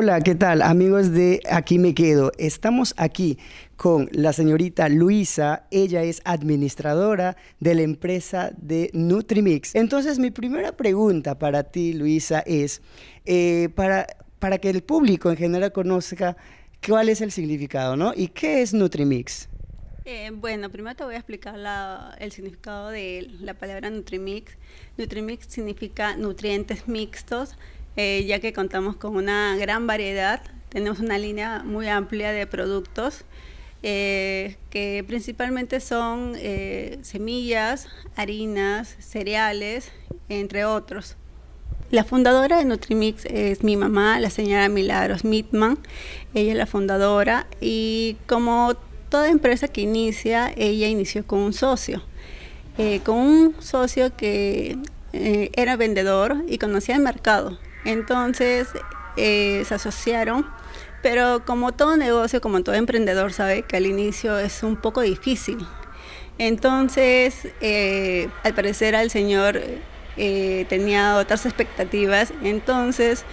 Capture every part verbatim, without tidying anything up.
Hola, ¿qué tal? Amigos de Aquí Me Quedo. Estamos aquí con la señorita Luisa. Ella es administradora de la empresa de Nutrimix. Entonces, mi primera pregunta para ti, Luisa, es eh, para, para que el público en general conozca cuál es el significado, ¿no? ¿Y qué es Nutrimix? Eh, bueno, primero te voy a explicar la, el significado de la palabra Nutrimix. Nutrimix significa nutrientes mixtos, eh, ya que contamos con una gran variedad. Tenemos una línea muy amplia de productos eh, que principalmente son eh, semillas, harinas, cereales, entre otros. La fundadora de Nutrimix es mi mamá, la señora Milagros Mitman. Ella es la fundadora y como toda empresa que inicia, ella inició con un socio, eh, con un socio que eh, era vendedor y conocía el mercado. Entonces eh, se asociaron, pero como todo negocio, como todo emprendedor sabe que al inicio es un poco difícil. Entonces, eh, al parecer al señor eh, tenía otras expectativas, entonces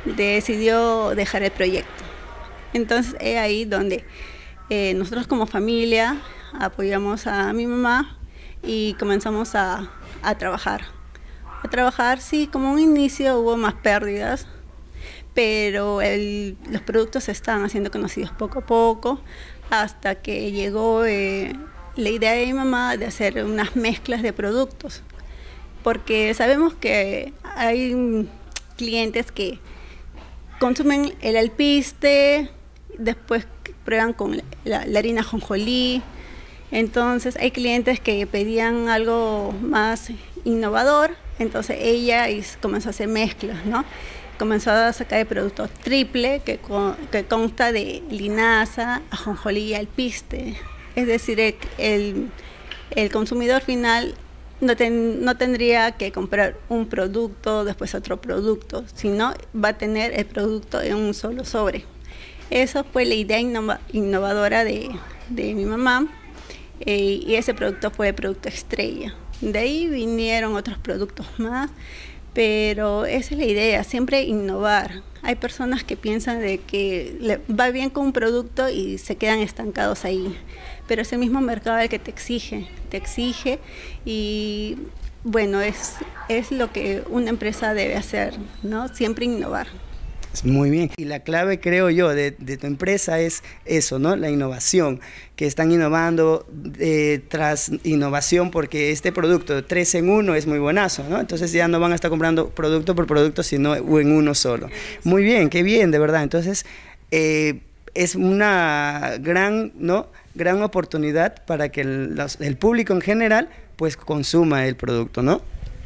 decidió dejar el proyecto. Entonces es ahí donde Eh, nosotros como familia apoyamos a mi mamá y comenzamos a, a trabajar. A trabajar, sí, como un inicio hubo más pérdidas, pero el, los productos se estaban haciendo conocidos poco a poco, hasta que llegó eh, la idea de mi mamá de hacer unas mezclas de productos, porque sabemos que hay clientes que consumen el alpiste, después prueban con la, la harina ajonjolí. Entonces hay clientes que pedían algo más innovador, entonces ella comenzó a hacer mezclas, ¿no? Comenzó a sacar el producto triple que, con, que consta de linaza, ajonjolí y alpiste. Es decir, el, el, el consumidor final no, ten, no tendría que comprar un producto, después otro producto, sino va a tener el producto en un solo sobre. Esa fue la idea innova, innovadora de, de mi mamá eh, y ese producto fue el producto estrella. De ahí vinieron otros productos más, pero esa es la idea, siempre innovar. Hay personas que piensan de que le va bien con un producto y se quedan estancados ahí, pero es el mismo mercado el que te exige, te exige y bueno, es, es lo que una empresa debe hacer, ¿no? Siempre innovar. Muy bien. Y la clave, creo yo, de, de tu empresa es eso, ¿no? La innovación, que están innovando eh, tras innovación, porque este producto tres en uno es muy buenazo, ¿no? Entonces ya no van a estar comprando producto por producto, sino en uno solo. Muy bien, qué bien, de verdad. Entonces, eh, es una gran, ¿no? gran oportunidad para que el, los, el público en general, pues, consuma el producto, ¿no?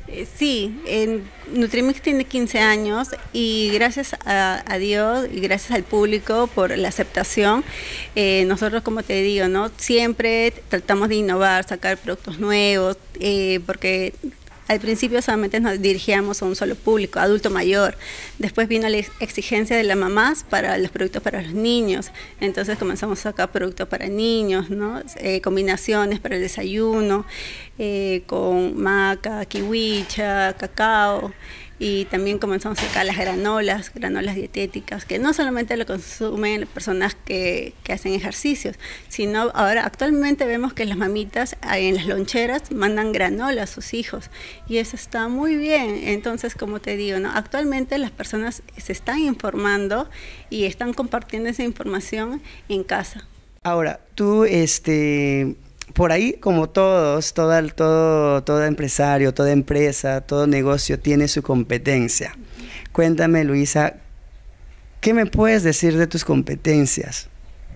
Sí, en Nutrimix tiene quince años y gracias a, a Dios y gracias al público por la aceptación, eh, nosotros, como te digo, ¿no? Siempre tratamos de innovar, sacar productos nuevos, eh, porque al principio solamente nos dirigíamos a un solo público, adulto mayor. Después vino la exigencia de las mamás para los productos para los niños. Entonces comenzamos a sacar productos para niños, ¿no? Eh, combinaciones para el desayuno, eh, con maca, kiwicha, cacao. Y también comenzamos a sacar las granolas, granolas dietéticas, que no solamente lo consumen personas que, que hacen ejercicios, sino ahora actualmente vemos que las mamitas en las loncheras mandan granola a sus hijos y eso está muy bien. Entonces, como te digo, ¿no? Actualmente las personas se están informando y están compartiendo esa información en casa. Ahora, tú, este... por ahí, como todos, toda, todo, todo empresario, toda empresa, todo negocio tiene su competencia. Cuéntame, Luisa, ¿qué me puedes decir de tus competencias?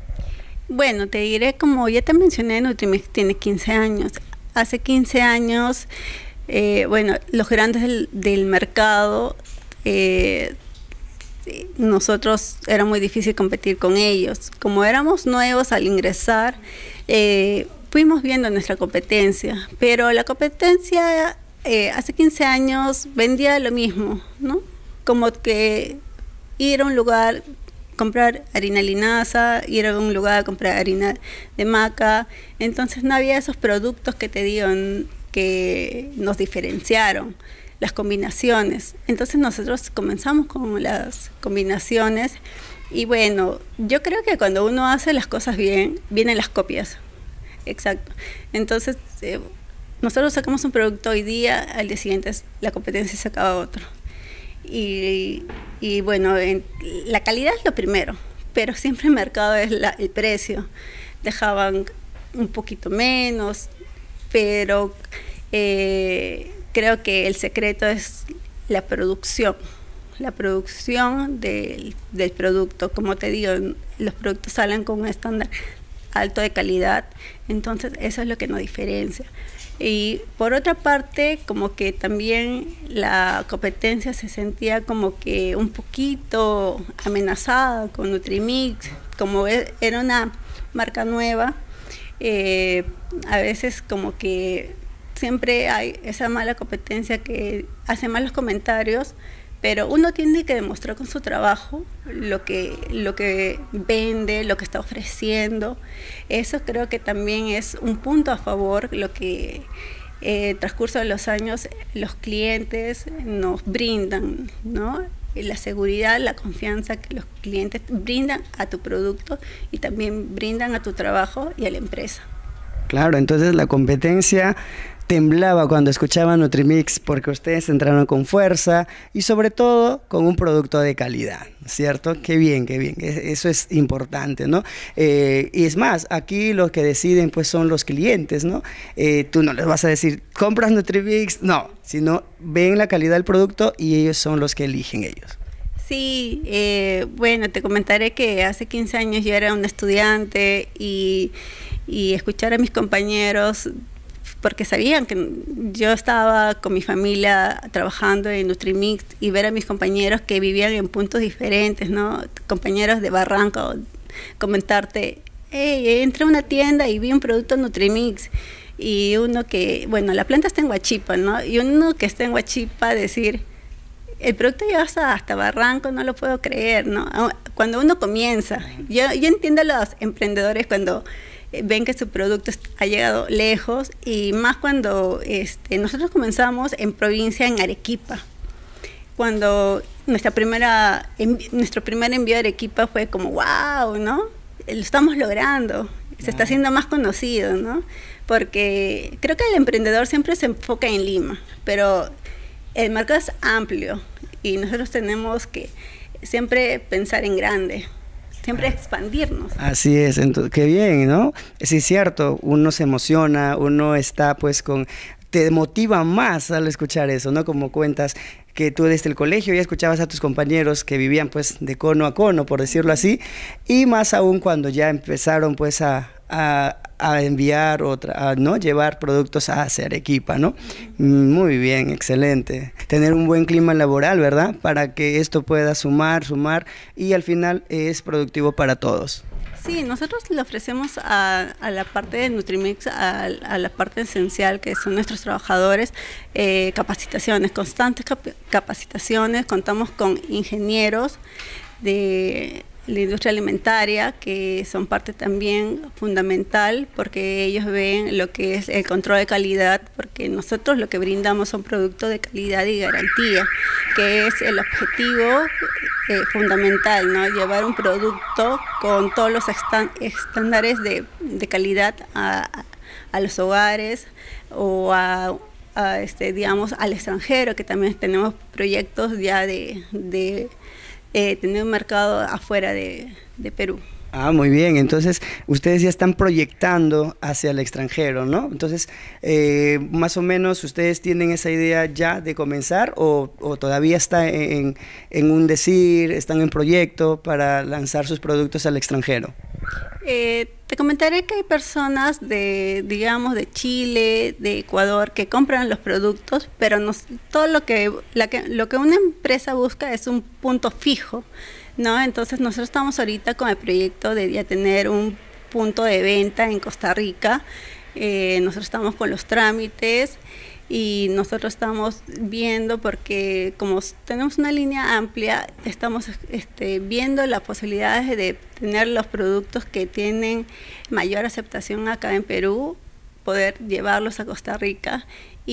Bueno, te diré, como ya te mencioné, Nutrimix tiene quince años. Hace quince años, eh, bueno, los grandes del, del mercado, eh, nosotros era muy difícil competir con ellos. Como éramos nuevos al ingresar, eh, fuimos viendo nuestra competencia, pero la competencia eh, hace quince años vendía lo mismo, ¿no? Como que ir a un lugar, comprar harina linaza, ir a un lugar a comprar harina de maca, entonces no había esos productos que te digo que nos diferenciaron. las combinaciones. Entonces nosotros comenzamos con las combinaciones y bueno, yo creo que cuando uno hace las cosas bien, vienen las copias. Exacto. Entonces, eh, nosotros sacamos un producto hoy día, al día siguiente la competencia saca otro. Y, y bueno, en, la calidad es lo primero, pero siempre el mercado es la, el precio. Dejaban un poquito menos, pero eh, creo que el secreto es la producción. La producción del, del producto. Como te digo, los productos salen con un estándar alto de calidad, entonces eso es lo que nos diferencia. Y por otra parte, como que también la competencia se sentía como que un poquito amenazada con Nutrimix, como era una marca nueva, eh, a veces como que siempre hay esa mala competencia que hace malos comentarios, pero uno tiene que demostrar con su trabajo lo que, lo que vende, lo que está ofreciendo. Eso creo que también es un punto a favor, lo que eh, transcurso de los años los clientes nos brindan, ¿no? La seguridad, la confianza que los clientes brindan a tu producto y también brindan a tu trabajo y a la empresa. Claro, entonces la competencia temblaba cuando escuchaba Nutrimix porque ustedes entraron con fuerza y sobre todo con un producto de calidad, ¿cierto? Qué bien, qué bien, eso es importante, ¿no? Eh, y es más, aquí los que deciden pues son los clientes, ¿no? Eh, tú no les vas a decir, ¿compras Nutrimix? No, sino ven la calidad del producto y ellos son los que eligen ellos. Sí, eh, bueno, te comentaré que hace quince años yo era una estudiante y, y escuchar a mis compañeros, porque sabían que yo estaba con mi familia trabajando en Nutrimix y ver a mis compañeros que vivían en puntos diferentes, ¿no? Compañeros de Barranco, comentarte, hey, entré a una tienda y vi un producto Nutrimix. Y uno que, bueno, la planta está en Huachipa, ¿no? Y uno que está en Huachipa decir, el producto llega hasta, hasta Barranco, no lo puedo creer, ¿no? Cuando uno comienza, yo, yo entiendo a los emprendedores cuando ven que su producto ha llegado lejos y más cuando este, nosotros comenzamos en provincia, en Arequipa. Cuando nuestra primera, nuestro primer envío a Arequipa fue como, wow, ¿no? Lo estamos logrando, se está haciendo más conocido, ¿no? Porque creo que el emprendedor siempre se enfoca en Lima, pero el mercado es amplio y nosotros tenemos que siempre pensar en grande. Siempre expandirnos. Así es, entonces, qué bien, ¿no? Sí, es cierto, uno se emociona, uno está pues con, te motiva más al escuchar eso, ¿no? Como cuentas que tú desde el colegio ya escuchabas a tus compañeros que vivían pues de cono a cono, por decirlo así, y más aún cuando ya empezaron pues a, a, a enviar otra, a, ¿no? Llevar productos hacia Arequipa, ¿no? Muy bien, excelente. Tener un buen clima laboral, ¿verdad? Para que esto pueda sumar, sumar y al final es productivo para todos. Sí, nosotros le ofrecemos a, a la parte de Nutrimix, a, a la parte esencial que son nuestros trabajadores, eh, capacitaciones, constantes cap capacitaciones, contamos con ingenieros de la industria alimentaria que son parte también fundamental porque ellos ven lo que es el control de calidad, porque nosotros lo que brindamos son productos de calidad y garantía, que es el objetivo eh, fundamental, ¿no? Llevar un producto con todos los estándares de, de calidad a, a los hogares o a, a este, digamos, al extranjero, que también tenemos proyectos ya de, de Eh, tener un mercado afuera de, de Perú. Ah, muy bien, entonces ustedes ya están proyectando hacia el extranjero, ¿no? Entonces, eh, más o menos, ¿ustedes tienen esa idea ya de comenzar o, o todavía está en, en un decir, están en proyecto para lanzar sus productos al extranjero? Eh, te comentaré que hay personas de, digamos, de Chile, de Ecuador, que compran los productos, pero nos, todo lo que, la que, lo que una empresa busca es un punto fijo, ¿no? Entonces nosotros estamos ahorita con el proyecto de ya tener un punto de venta en Costa Rica. Eh, nosotros estamos con los trámites y nosotros estamos viendo, porque como tenemos una línea amplia, estamos este, viendo las posibilidades de tener los productos que tienen mayor aceptación acá en Perú, poder llevarlos a Costa Rica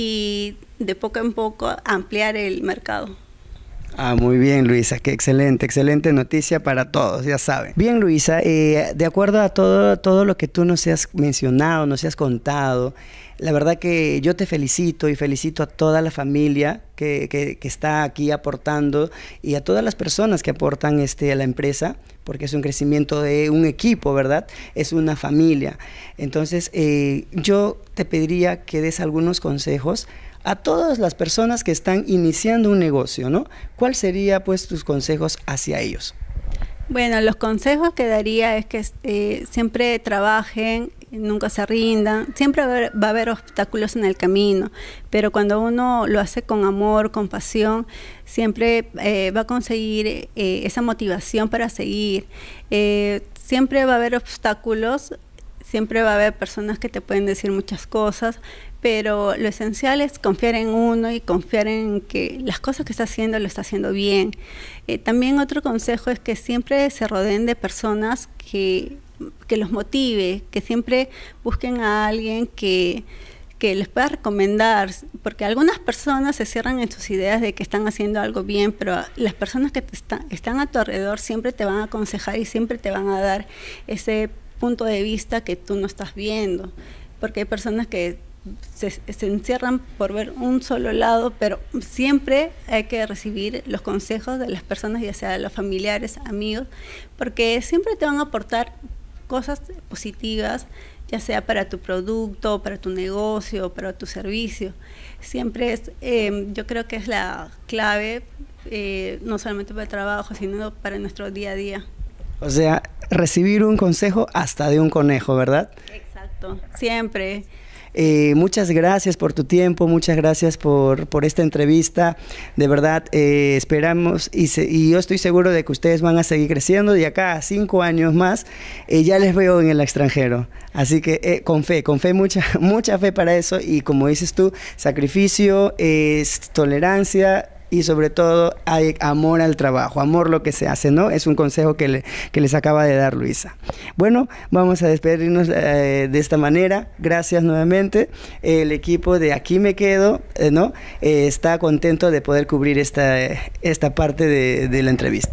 y de poco en poco ampliar el mercado. Ah, muy bien, Luisa, qué excelente, excelente noticia para todos, ya saben. Bien, Luisa, eh, de acuerdo a todo, todo lo que tú nos has mencionado, nos has contado, la verdad que yo te felicito y felicito a toda la familia que, que, que está aquí aportando y a todas las personas que aportan este, a la empresa, porque es un crecimiento de un equipo, ¿verdad? Es una familia. Entonces, eh, yo te pediría que des algunos consejos a todas las personas que están iniciando un negocio, ¿no? ¿Cuál sería, pues, tus consejos hacia ellos? Bueno, los consejos que daría es que eh, siempre trabajen, nunca se rindan, siempre va a, haber, va a haber obstáculos en el camino, pero cuando uno lo hace con amor, con pasión, siempre eh, va a conseguir eh, esa motivación para seguir. Eh, siempre va a haber obstáculos, siempre va a haber personas que te pueden decir muchas cosas, pero lo esencial es confiar en uno y confiar en que las cosas que está haciendo lo está haciendo bien. Eh, también otro consejo es que siempre se rodeen de personas que, que los motive, que siempre busquen a alguien que, que les pueda recomendar, porque algunas personas se cierran en sus ideas de que están haciendo algo bien, pero las personas que te está, están a tu alrededor siempre te van a aconsejar y siempre te van a dar ese punto de vista que tú no estás viendo, porque hay personas que Se, se encierran por ver un solo lado, pero siempre hay que recibir los consejos de las personas, ya sea los familiares, amigos, porque siempre te van a aportar cosas positivas, ya sea para tu producto, para tu negocio, para tu servicio. Siempre es, eh, yo creo que es la clave, eh, no solamente para el trabajo, sino para nuestro día a día. O sea, recibir un consejo hasta de un conejo, ¿verdad? Exacto, siempre. Eh, muchas gracias por tu tiempo, muchas gracias por, por esta entrevista. De verdad, eh, esperamos y, se, y yo estoy seguro de que ustedes van a seguir creciendo y acá a cinco años más eh, ya les veo en el extranjero. Así que eh, con fe, con fe, mucha, mucha fe para eso y como dices tú, sacrificio, eh, tolerancia y sobre todo hay amor al trabajo, amor lo que se hace, ¿no? Es un consejo que, le, que les acaba de dar Luisa. Bueno, vamos a despedirnos eh, de esta manera. Gracias nuevamente. El equipo de Aquí Me Quedo, eh, ¿no? Eh, está contento de poder cubrir esta, esta parte de, de la entrevista.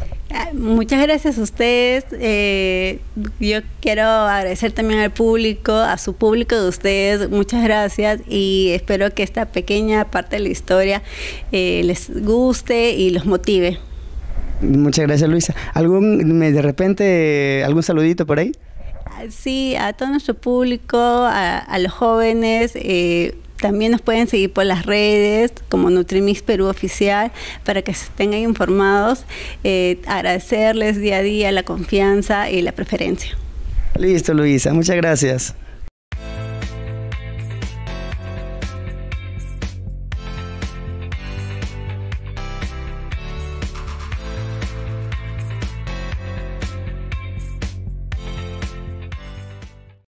Muchas gracias a ustedes. Eh, yo quiero agradecer también al público, a su público de ustedes. Muchas gracias y espero que esta pequeña parte de la historia eh, les guste y los motive. Muchas gracias, Luisa. ¿Algún, de repente, algún saludito por ahí? Sí, a todo nuestro público, a, a los jóvenes. Eh, También nos pueden seguir por las redes como Nutrimix Perú Oficial para que se tengan informados. Eh, agradecerles día a día la confianza y la preferencia. Listo, Luisa. Muchas gracias.